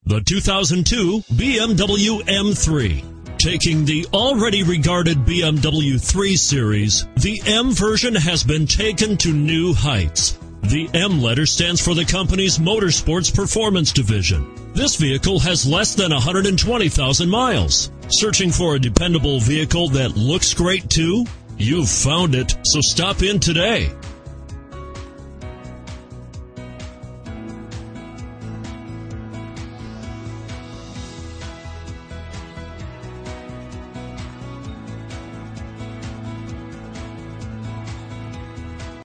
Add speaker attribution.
Speaker 1: The 2002 BMW M3. Taking the already regarded BMW 3 Series, the M version has been taken to new heights. The M letter stands for the company's Motorsports Performance Division. This vehicle has less than 120,000 miles. Searching for a dependable vehicle that looks great too? You've found it, so stop in today.